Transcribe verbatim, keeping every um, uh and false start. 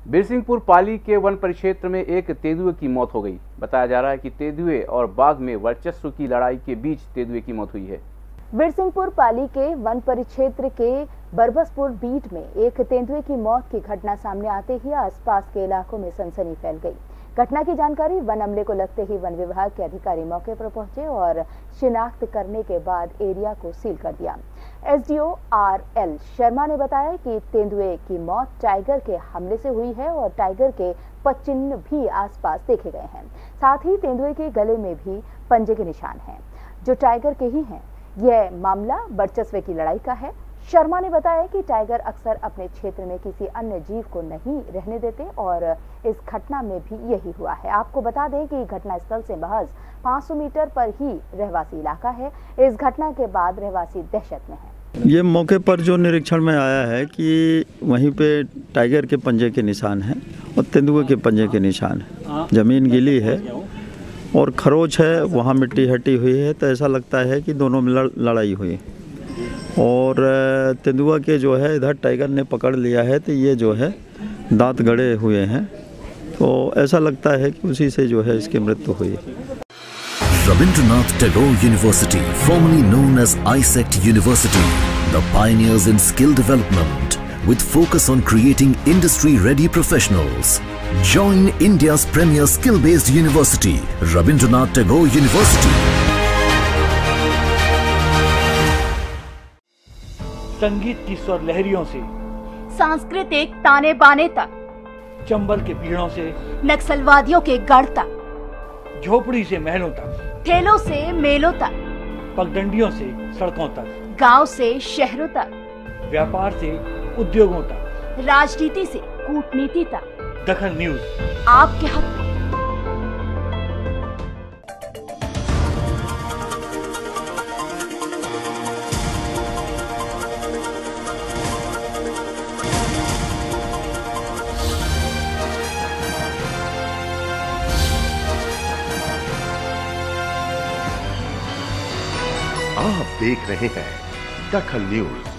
बिरसिंहपुर पाली के वन परिक्षेत्र में एक तेंदुए की मौत हो गई। बताया जा रहा है कि तेंदुए और बाघ में वर्चस्व की लड़ाई के बीच तेंदुए की मौत हुई है। बिरसिंहपुर पाली के वन परिक्षेत्र के बरबसपुर बीट में एक तेंदुए की मौत की घटना सामने आते ही आसपास के इलाकों में सनसनी फैल गई। घटना की जानकारी वन अमले को लगते ही वन विभाग के अधिकारी मौके पर पहुंचे और शिनाख्त करने के बाद एरिया को सील कर दिया। एसडीओ आर एल शर्मा ने बताया कि तेंदुए की मौत टाइगर के हमले से हुई है और टाइगर के पचिन्ह भी आसपास देखे गए हैं। साथ ही तेंदुए के गले में भी पंजे के निशान हैं, जो टाइगर के ही हैं। यह मामला वर्चस्व की लड़ाई का है। शर्मा ने बताया कि टाइगर अक्सर अपने क्षेत्र में किसी अन्य जीव को नहीं रहने देते और इस घटना में भी यही हुआ है। आपको बता दें कि घटनास्थल से महज पाँच सौ मीटर पर ही रहवासी इलाका है। इस घटना के बाद रहवासी दहशत में है। ये मौके पर जो निरीक्षण में आया है कि वहीं पे टाइगर के पंजे के निशान हैं और तेंदुए के पंजे के निशान हैं। जमीन गीली है और खरोच है, वहाँ मिट्टी हटी हुई है, तो ऐसा लगता है कि दोनों में लड़ाई हुई और तेंदुआ के जो है इधर टाइगर ने पकड़ लिया है, तो ये जो है दांत गड़े हुए हैं, तो ऐसा लगता है कि उसी से जो है इसकी मृत्यु हुई। Rabindranath Tagore University, formerly known as I S E C T University, the pioneers in skill development with focus on creating industry-ready professionals. Join India's premier skill-based university, Rabindranath Tagore University. संगीत की स्वर लहरियों से सांस्कृतिक ताने बाने तक, चंबल के पीड़ों से नक्सलवादियों के गढ़ तक, झोपड़ी से महलों तक, ठेलों से मेलों तक, पगडंडियों से सड़कों तक, गांव से शहरों तक, व्यापार से उद्योगों तक, राजनीति से कूटनीति तक, दखल न्यूज आपके हक में। आप देख रहे हैं दखल न्यूज।